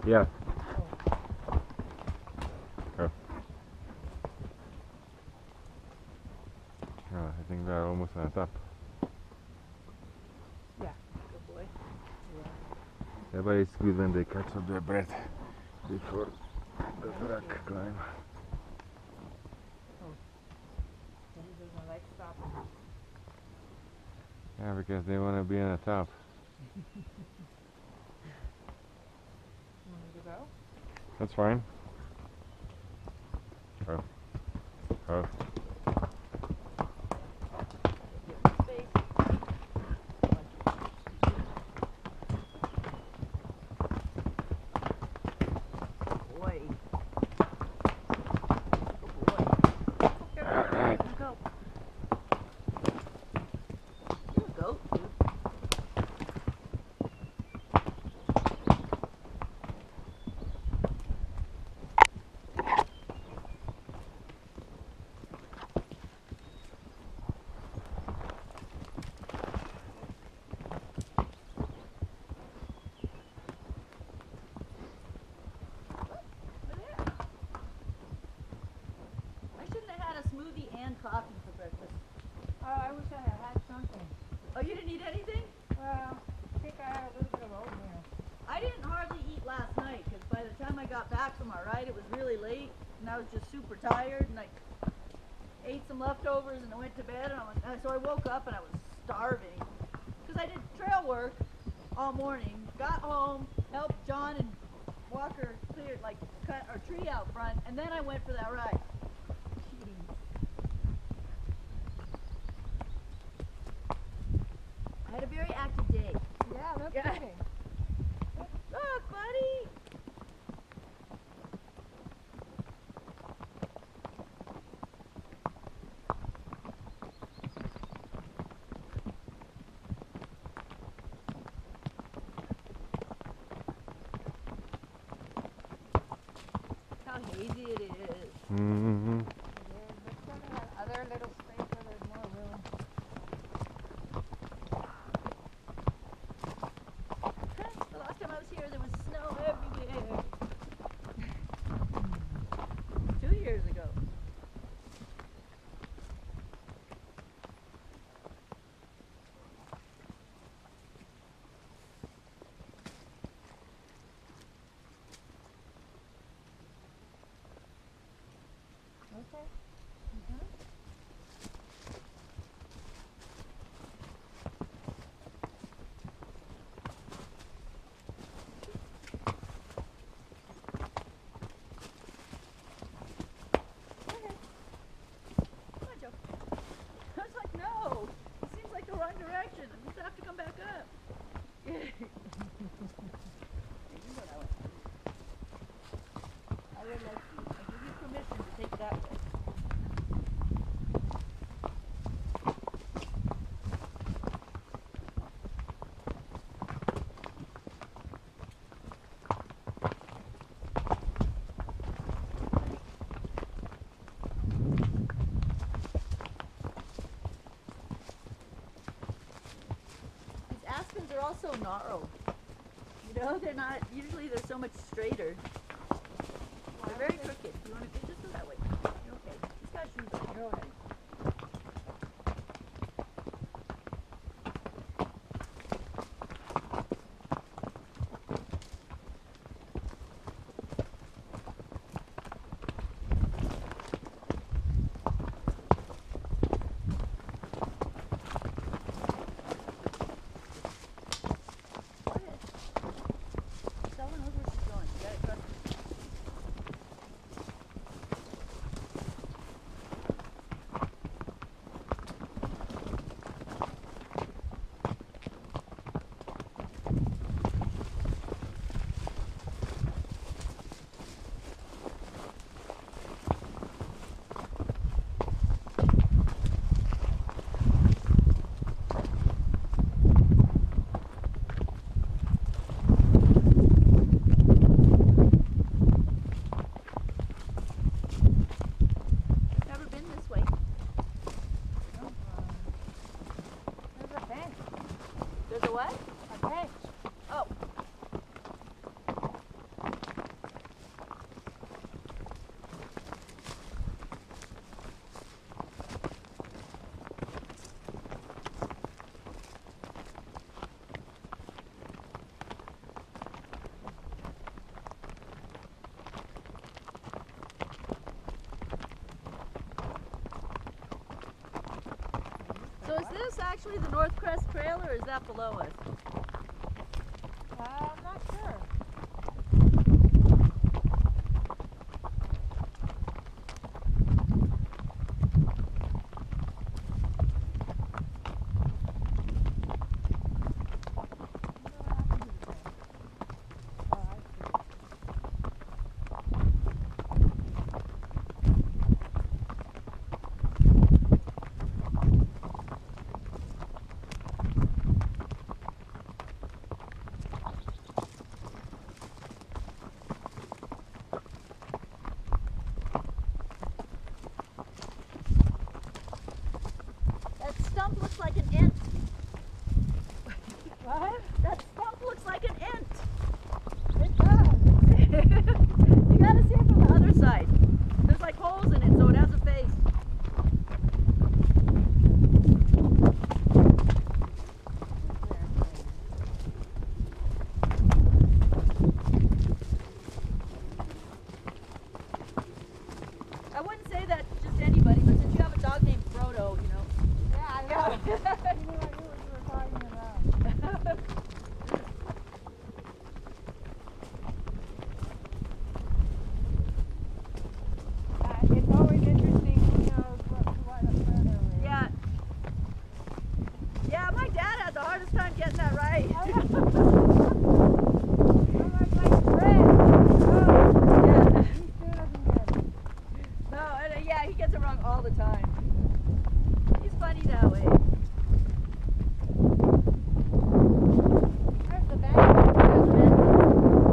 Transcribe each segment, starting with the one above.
Yeah. Oh. Oh. I think they're almost on the top. Yeah, good boy. Yeah, but it's good when they catch up their breath before the truck climb. Oh. He doesn't like stopping. Yeah, because they want to be on the top. You want me to go? That's fine. Oh. Oh. Give him space. Boy. Good boy. Okay, Alright. go. You're a goat, dude. I shouldn't have had a smoothie and coffee for breakfast. I wish I had had something. Oh, you didn't eat anything? Well, I think I had a little bit of oatmeal. I didn't hardly eat last night because by the time I got back from our ride, it was really late and I was just super tired and I ate some leftovers and I went to bed and so I woke up and I was starving because I did trail work all morning. Got home, helped John and Walker clear, like cut our tree out front, and then I went for that ride. I had a very active day. Yeah, no Yeah. kidding. Look, buddy! How hazy it is. Mm-hmm. It is. There's some of that other little space where there's more room. The last time I was here, there was snow everywhere. 2 years ago. Okay. Come on, Joe. I was like, no. It seems like the wrong direction. I just have to come back up. Yeah. Hey, you know that way. I would like you. I give you permission to take that way. These aspens are also gnarled. You know, they're not, usually they're so much straighter. They're very crooked. You want to just go that way. You're okay. He's got shoes on. You're okay. Go ahead. Stella knows where she's going. You gotta trust her. this actually the North Crest Trail, or is that below us? I'm not sure. That stump looks like an ant. What? That stump looks like an ant. It does. You gotta see it from the other side. There's like holes in it, so it has a face. I wouldn't say that to just anybody, but since you have a dog named Frodo, you know. Yeah, I know. You knew I knew what you were talking about. It's always interesting, you know, what a photo is. Yeah. Yeah, my dad had the hardest time getting that right. I was like, Fred. Oh, Yeah. he still doesn't get it. No, and, yeah, he gets it wrong all the time. He's funny that way. Where's the bank?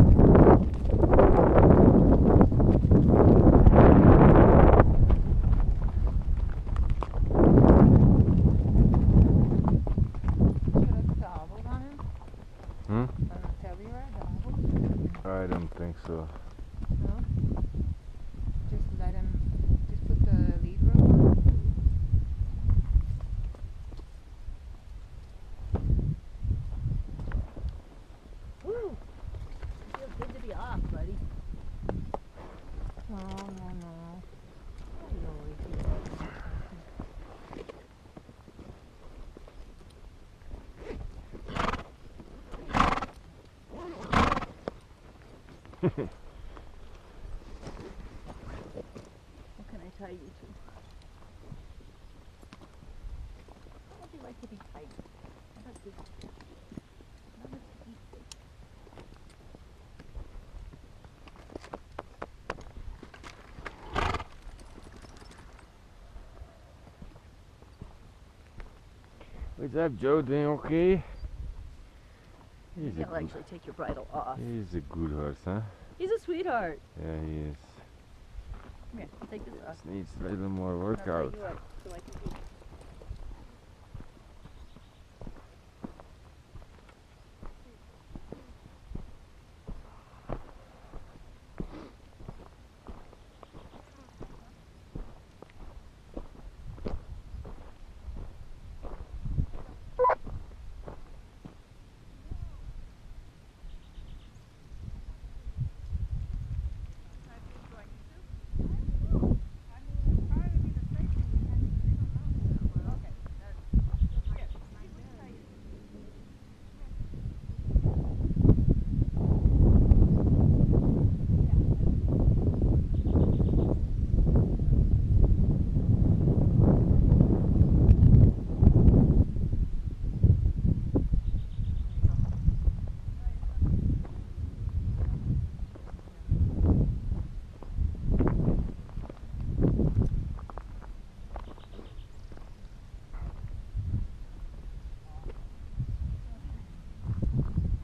Should have doubled on him? Hmm? Tell you right, doubled? I don't think so. No? Just let him, just put the lead rope on? Woo! It feels good to be off, buddy. No, no, no. You always do that. What can I tie you to? How would you like to be tied? I have this. How much to eat? What's up, Joe? Doing okay? He's Maybe a I'll good, actually take your bridle off. he's a good horse, huh? He's a sweetheart. Yeah, he is. Come here, I'll take this off. Just needs a little more And I'll tie workout. you up so I can eat.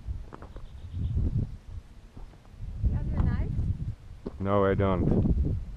You have your knife? No, I don't.